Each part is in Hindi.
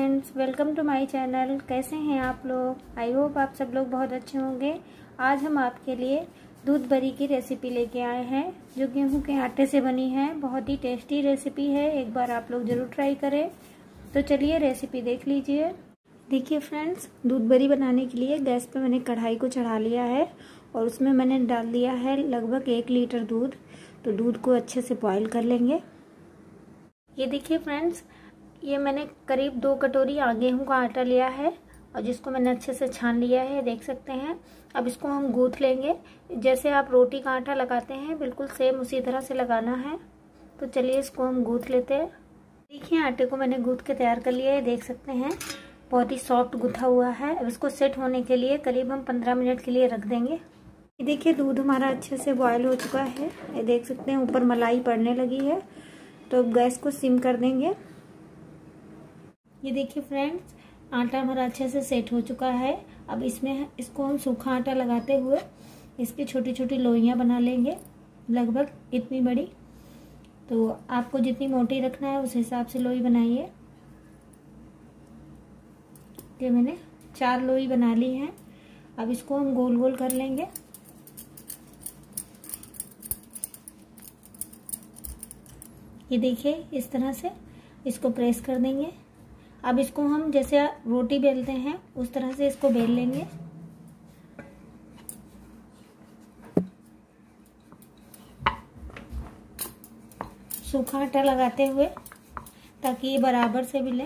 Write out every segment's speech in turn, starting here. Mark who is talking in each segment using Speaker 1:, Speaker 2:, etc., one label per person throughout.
Speaker 1: Friends, welcome to my channel. कैसे हैं आप लोग? आई होप आप सब लोग बहुत अच्छे होंगे। आज हम आपके लिए दूध बरी की रेसिपी लेके आए हैं जो गेहूं के आटे से बनी है। बहुत ही टेस्टी रेसिपी है, एक बार आप लोग ज़रूर ट्राई करें। तो चलिए रेसिपी देख लीजिए। देखिए फ्रेंड्स, दूध बरी बनाने के लिए गैस पे मैंने कढ़ाई को चढ़ा लिया है और उसमें मैंने डाल दिया है लगभग 1 लीटर दूध। तो दूध को अच्छे से बॉईल कर लेंगे। ये देखिए फ्रेंड्स, ये मैंने करीब 2 कटोरी गेहूं का आटा लिया है और जिसको मैंने अच्छे से छान लिया है, देख सकते हैं। अब इसको हम गूंथ लेंगे। जैसे आप रोटी का आटा लगाते हैं बिल्कुल सेम उसी तरह से लगाना है। तो चलिए इसको हम गूंथ लेते हैं। देखिए आटे को मैंने गूंथ के तैयार कर लिया है, देख सकते हैं बहुत ही सॉफ्ट गूंथा हुआ है। अब इसको सेट होने के लिए करीब हम 15 मिनट के लिए रख देंगे। ये देखिए दूध हमारा अच्छे से बॉयल हो चुका है, ये देख सकते हैं ऊपर मलाई पड़ने लगी है। तो अब गैस को सिम कर देंगे। ये देखिए फ्रेंड्स, आटा हमारा अच्छे से सेट हो चुका है। अब इसको हम सूखा आटा लगाते हुए इसकी छोटी छोटी लोइयां बना लेंगे, लगभग इतनी बड़ी। तो आपको जितनी मोटी रखना है उस हिसाब से लोई बनाइए। ये मैंने 4 लोई बना ली हैं। अब इसको हम गोल गोल कर लेंगे। ये देखिए इस तरह से इसको प्रेस कर देंगे। अब इसको हम जैसे रोटी बेलते हैं उस तरह से इसको बेल लेंगे। सूखा आटा लगाते हुए ताकि ये बराबर से मिले।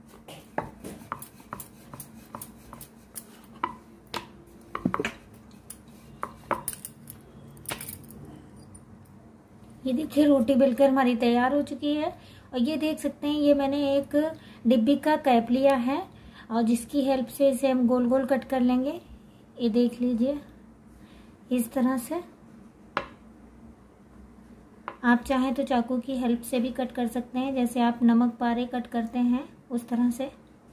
Speaker 1: ये देखिए रोटी बेलकर हमारी तैयार हो चुकी है। और ये देख सकते हैं, ये मैंने एक डिब्बी का कैप लिया है और जिसकी हेल्प से इसे हम गोल गोल कट कर लेंगे। ये देख लीजिए इस तरह से। आप चाहें तो चाकू की हेल्प से भी कट कर सकते हैं, जैसे आप नमक पारे कट करते हैं उस तरह से।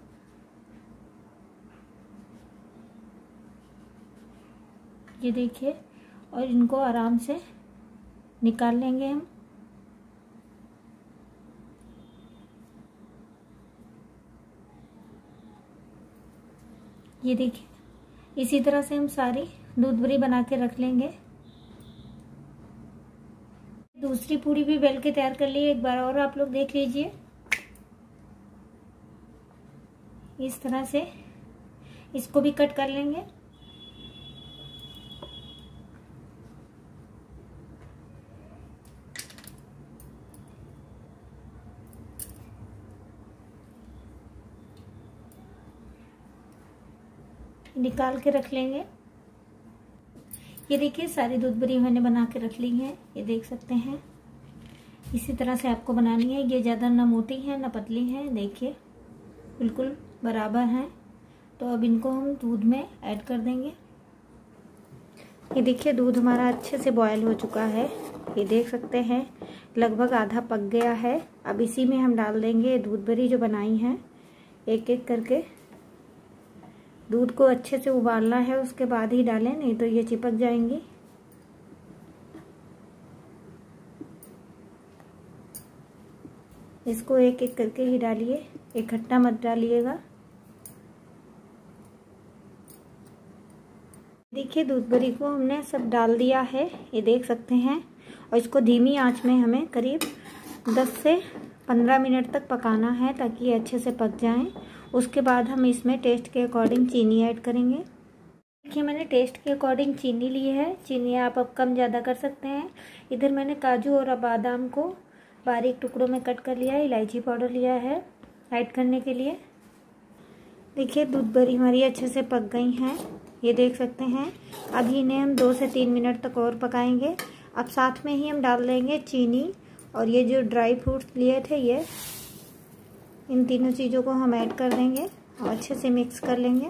Speaker 1: ये देखिए, और इनको आराम से निकाल लेंगे हम। ये देखिए इसी तरह से हम सारी दूध बरी बना के रख लेंगे। दूसरी पूरी भी बेल के तैयार कर ली, एक बार और आप लोग देख लीजिए। इस तरह से इसको भी कट कर लेंगे। निकाल के रख लेंगे। ये देखिए सारी दूध बरी मैंने बना के रख ली है, ये देख सकते हैं। इसी तरह से आपको बनानी है। ये ज़्यादा ना मोटी है ना पतली है, देखिए बिल्कुल बराबर है। तो अब इनको हम दूध में ऐड कर देंगे। ये देखिए दूध हमारा अच्छे से बॉयल हो चुका है, ये देख सकते हैं लगभग आधा पक गया है। अब इसी में हम डाल देंगे दूध बरी जो बनाई है। एक एक करके दूध को अच्छे से उबालना है, उसके बाद ही डालें, नहीं तो ये चिपक जाएंगी। इसको एक एक करके ही डालिए, इकट्ठा मत डालिएगा। देखिए दूध बरी को हमने सब डाल दिया है, ये देख सकते हैं। और इसको धीमी आंच में हमें करीब 10 से 15 मिनट तक पकाना है ताकि ये अच्छे से पक जाएं। उसके बाद हम इसमें टेस्ट के अकॉर्डिंग चीनी ऐड करेंगे। देखिए मैंने टेस्ट के अकॉर्डिंग चीनी ली है, चीनी आप अब कम ज़्यादा कर सकते हैं। इधर मैंने काजू और बादाम को बारीक टुकड़ों में कट कर लिया है, इलायची पाउडर लिया है ऐड करने के लिए। देखिए दूध बरी हमारी अच्छे से पक गई हैं, ये देख सकते हैं। अब इन्हें हम 2 से 3 मिनट तक और पकाएंगे। अब साथ में ही हम डाल देंगे चीनी और ये जो ड्राई फ्रूट्स लिए थे, ये इन तीनों चीज़ों को हम ऐड कर देंगे और अच्छे से मिक्स कर लेंगे।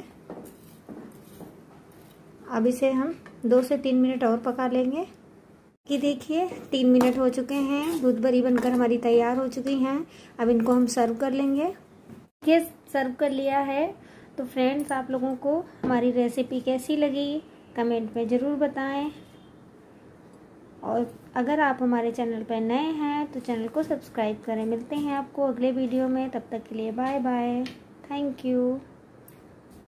Speaker 1: अब इसे हम 2 से 3 मिनट और पका लेंगे। कि देखिए 3 मिनट हो चुके हैं, दूध बरी बनकर हमारी तैयार हो चुकी हैं। अब इनको हम सर्व कर लेंगे। ये सर्व कर लिया है। तो फ्रेंड्स, आप लोगों को हमारी रेसिपी कैसी लगी कमेंट में ज़रूर बताएं। और अगर आप हमारे चैनल पर नए हैं तो चैनल को सब्सक्राइब करें। मिलते हैं आपको अगले वीडियो में, तब तक के लिए बाय बाय। Thank you.